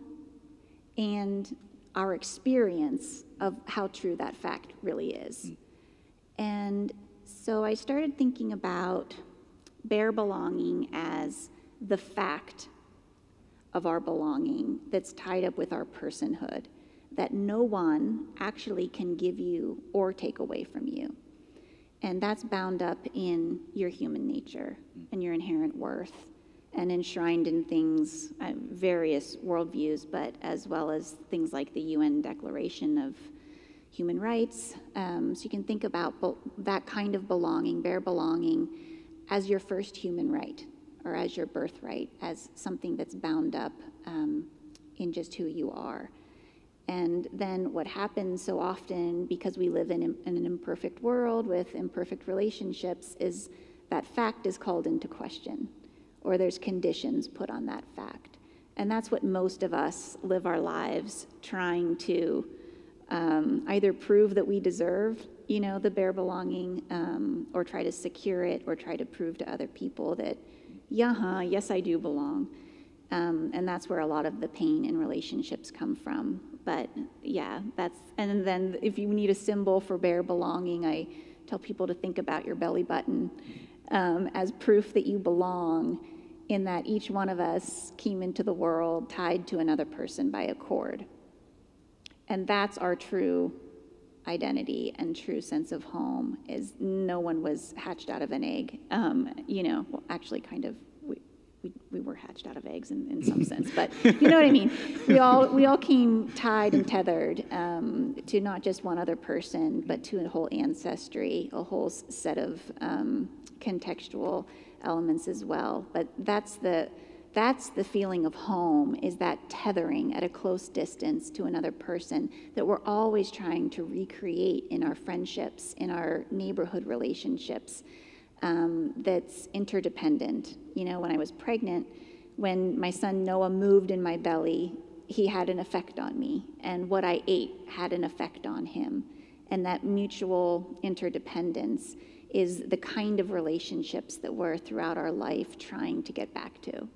and our experience of how true that fact really is. And so I started thinking about bare belonging as the fact of our belonging that's tied up with our personhood, that no one actually can give you or take away from you. And that's bound up in your human nature and your inherent worth, and enshrined in things, uh, various worldviews, but as well as things like the U N Declaration of Human Rights. Um, so you can think about be- that kind of belonging, bare belonging, as your first human right, or as your birthright, as something that's bound up um, in just who you are. And then what happens so often, because we live in, in an imperfect world with imperfect relationships, is that fact is called into question, or there's conditions put on that fact. And that's what most of us live our lives trying to um, either prove that we deserve, you know, the bare belonging, um, or try to secure it, or try to prove to other people that, yeah, huh, yes, I do belong. Um, and that's where a lot of the pain in relationships come from. But yeah, that's, and then if you need a symbol for bare belonging, I tell people to think about your belly button um, as proof that you belong, in that each one of us came into the world tied to another person by a cord. And that's our true identity and true sense of home, is no one was hatched out of an egg. Um, you know, well, actually kind of, we, we, we were hatched out of eggs in, in some sense, but you know what I mean? We all, we all came tied and tethered um, to not just one other person, but to a whole ancestry, a whole set of um, contextual elements as well. But that's the that's the feeling of home, is that tethering at a close distance to another person that we're always trying to recreate in our friendships, in our neighborhood relationships, um, that's interdependent. You know, when I was pregnant, when my son Noah moved in my belly, he had an effect on me, and what I ate had an effect on him. And that mutual interdependence is the kind of relationships that we're throughout our life trying to get back to.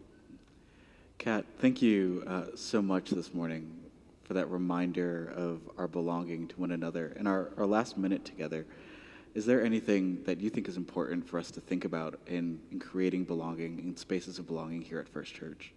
Kat, thank you uh, so much this morning for that reminder of our belonging to one another. In our, our last minute together, is there anything that you think is important for us to think about in, in creating belonging, in spaces of belonging here at First Church?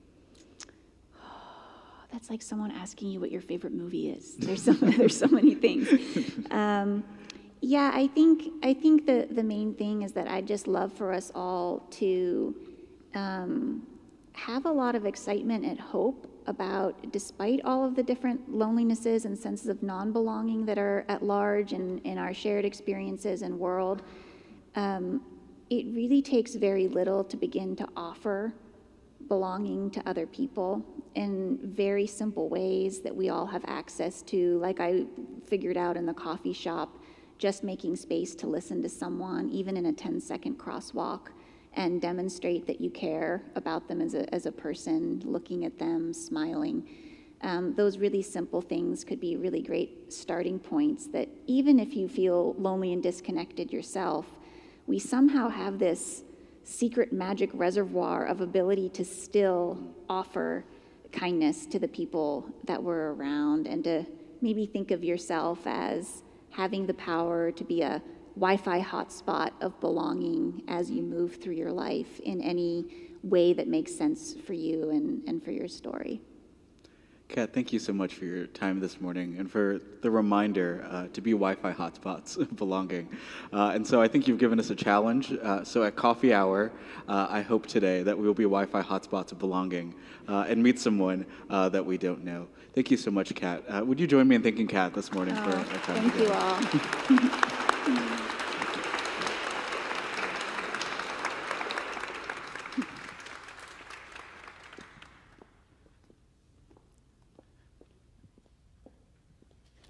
That's like someone asking you what your favorite movie is. There's so, there's so many things. Um, yeah, I think I think the, the main thing is that I'd just love for us all to um, have a lot of excitement and hope about, despite all of the different lonelinesses and senses of non-belonging that are at large in, in our shared experiences and world, um, it really takes very little to begin to offer belonging to other people in very simple ways that we all have access to. Like I figured out in the coffee shop, just making space to listen to someone, even in a ten second crosswalk, and demonstrate that you care about them as a, as a person, looking at them, smiling. Um, those really simple things could be really great starting points that even if you feel lonely and disconnected yourself, we somehow have this secret magic reservoir of ability to still offer kindness to the people that we're around, and to maybe think of yourself as having the power to be a Wi-Fi hotspot of belonging as you move through your life in any way that makes sense for you and, and for your story. Kat, thank you so much for your time this morning and for the reminder uh, to be Wi-Fi hotspots of belonging. Uh, and so I think you've given us a challenge. Uh, so at coffee hour, uh, I hope today that we will be Wi-Fi hotspots of belonging uh, and meet someone uh, that we don't know. Thank you so much, Kat. Uh, would you join me in thanking Kat this morning Oh, for our time thank together? you all.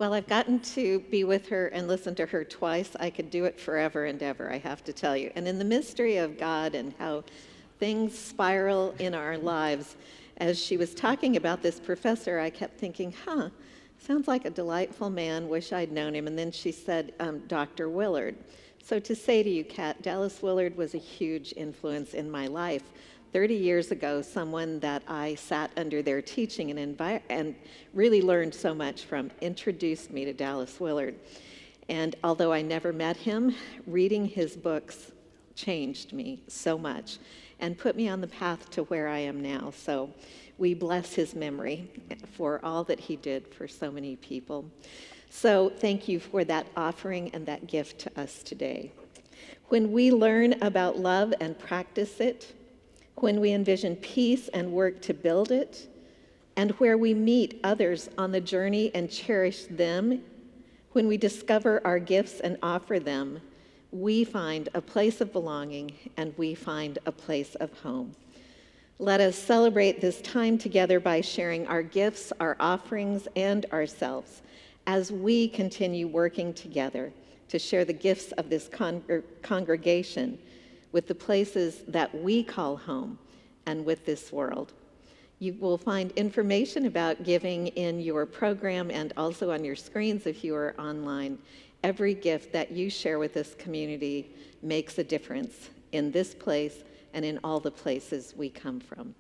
Well, I've gotten to be with her and listen to her twice. I could do it forever and ever, I have to tell you. And in the mystery of God and how things spiral in our lives, as she was talking about this professor, I kept thinking, huh, sounds like a delightful man, wish I'd known him. And then she said, um, Doctor Willard. So to say to you, Kat, Dallas Willard was a huge influence in my life. thirty years ago, someone that I sat under their teaching and, envi- and really learned so much from introduced me to Dallas Willard. And although I never met him, reading his books changed me so much and put me on the path to where I am now. So we bless his memory for all that he did for so many people. So thank you for that offering and that gift to us today. When we learn about love and practice it, when we envision peace and work to build it, and where we meet others on the journey and cherish them, when we discover our gifts and offer them, we find a place of belonging and we find a place of home. Let us celebrate this time together by sharing our gifts, our offerings, and ourselves as we continue working together to share the gifts of this con- congregation with the places that we call home and with this world. You will find information about giving in your program and also on your screens if you are online. Every gift that you share with this community makes a difference in this place and in all the places we come from.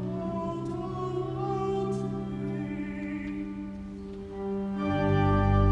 Thank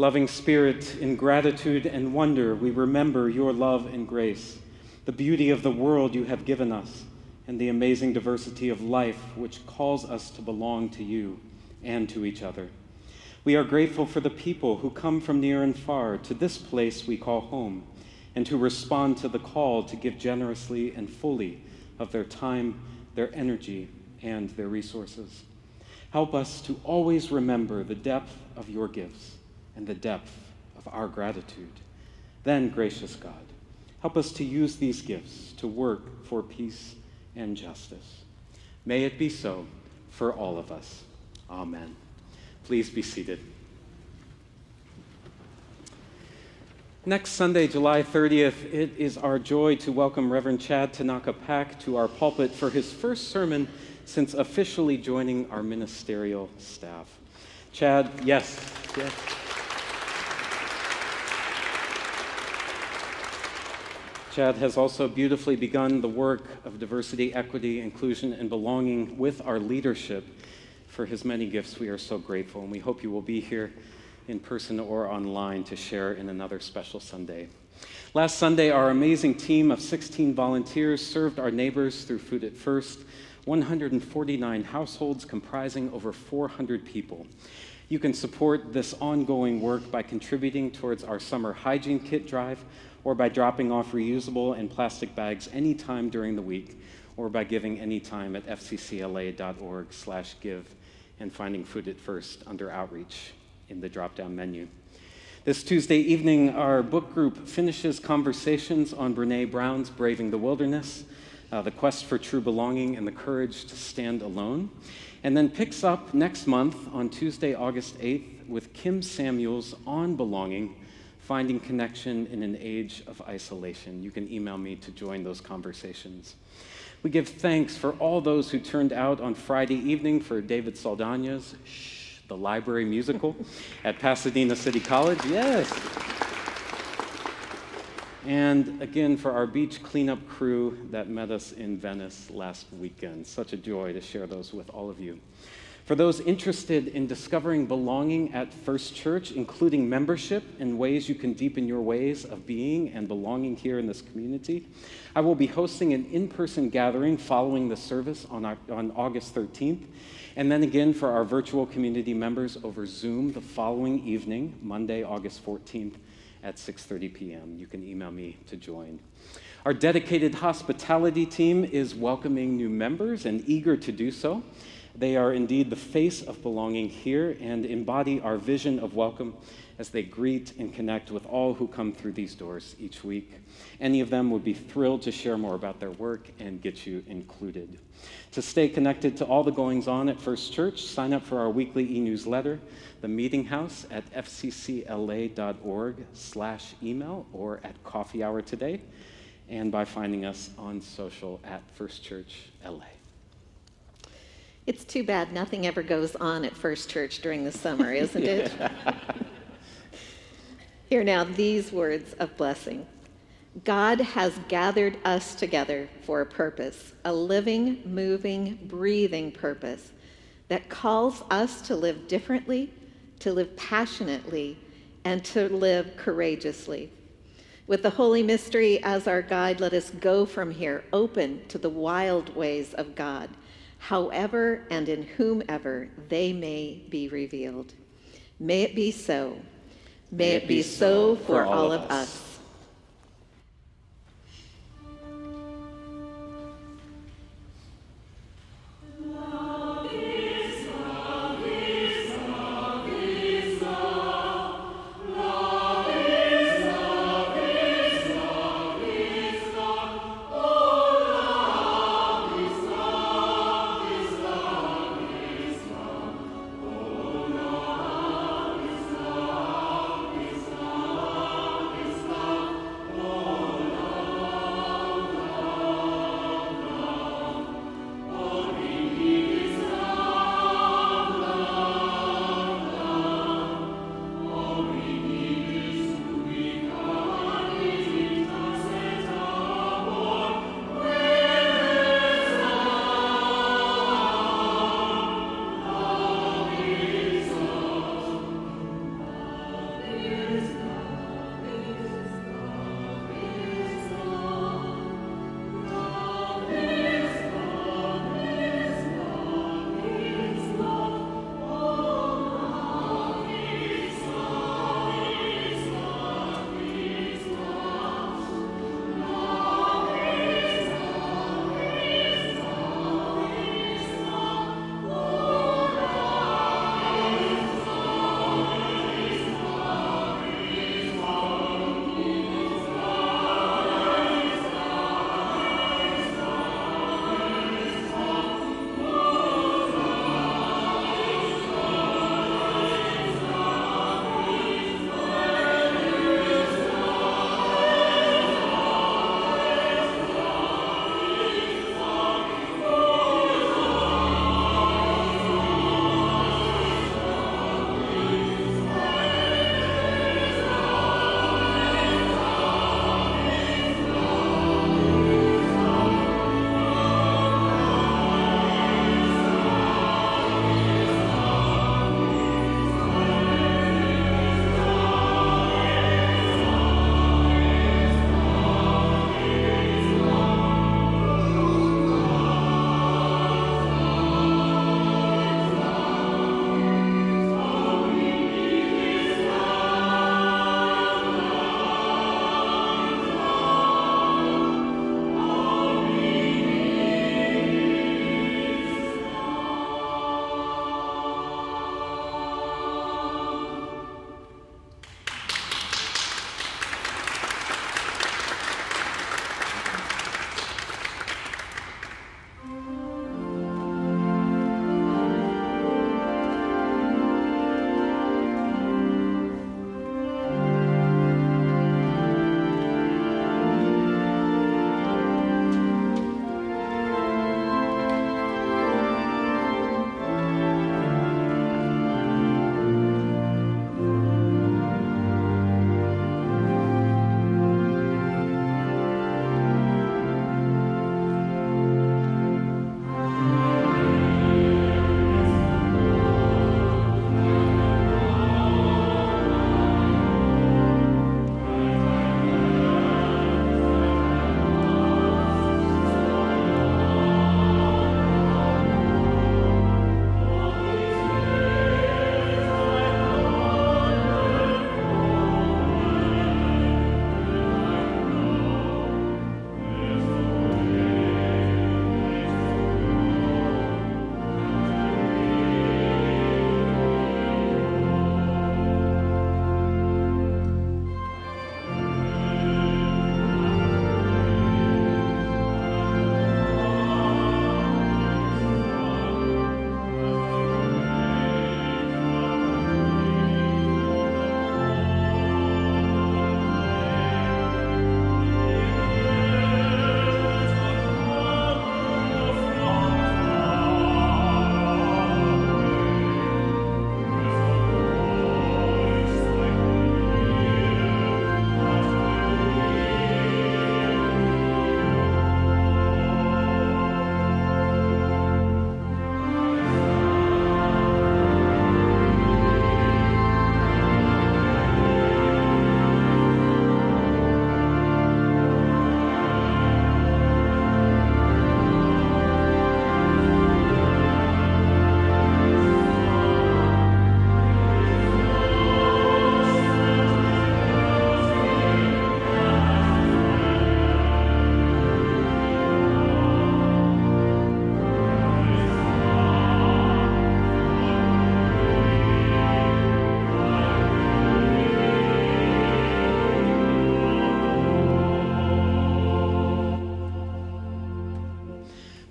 Loving Spirit, in gratitude and wonder, we remember your love and grace, the beauty of the world you have given us, and the amazing diversity of life which calls us to belong to you and to each other. We are grateful for the people who come from near and far to this place we call home, and who respond to the call to give generously and fully of their time, their energy, and their resources. Help us to always remember the depth of your gifts and the depth of our gratitude. Then, gracious God, help us to use these gifts to work for peace and justice. May it be so for all of us. Amen. Please be seated. Next Sunday, July thirtieth, it is our joy to welcome Reverend Chad Tanaka Pak to our pulpit for his first sermon since officially joining our ministerial staff. Chad, yes, yes. Chad has also beautifully begun the work of diversity, equity, inclusion, and belonging with our leadership. For his many gifts, we are so grateful, and we hope you will be here in person or online to share in another special Sunday. Last Sunday, our amazing team of sixteen volunteers served our neighbors through Food at First, one hundred forty-nine households comprising over four hundred people. You can support this ongoing work by contributing towards our summer hygiene kit drive, or by dropping off reusable and plastic bags anytime during the week, or by giving anytime at f c c l a dot org slash give and finding Food at First under Outreach in the drop-down menu. This Tuesday evening, our book group finishes conversations on Brené Brown's Braving the Wilderness, uh, the quest for true belonging and the courage to stand alone, and then picks up next month on Tuesday, August eighth, with Kim Samuels on belonging, finding connection in an age of isolation. You can email me to join those conversations. We give thanks for all those who turned out on Friday evening for David Saldana's Shh, the Library Musical at Pasadena City College. Yes. And again, for our beach cleanup crew that met us in Venice last weekend. Such a joy to share those with all of you. For those interested in discovering belonging at First Church, including membership and ways you can deepen your ways of being and belonging here in this community, I will be hosting an in-person gathering following the service on, our, on August thirteenth, and then again for our virtual community members over Zoom the following evening, Monday, August fourteenth at six thirty p.m. You can email me to join. Our dedicated hospitality team is welcoming new members and eager to do so. They are indeed the face of belonging here and embody our vision of welcome as they greet and connect with all who come through these doors each week. Any of them would be thrilled to share more about their work and get you included. To stay connected to all the goings-on at First Church, sign up for our weekly e-newsletter, The Meeting House, at f c c l a dot org slash email or at Coffee Hour today, and by finding us on social at First Church L A. It's too bad nothing ever goes on at First Church during the summer, isn't it? Hear now these words of blessing. God has gathered us together for a purpose, a living, moving, breathing purpose that calls us to live differently, to live passionately, and to live courageously. With the Holy Mystery as our guide, let us go from here open to the wild ways of God, however and in whomever they may be revealed. May it be so. May, may it be so for, for all of us. us. Love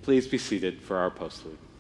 Please be seated for our postlude.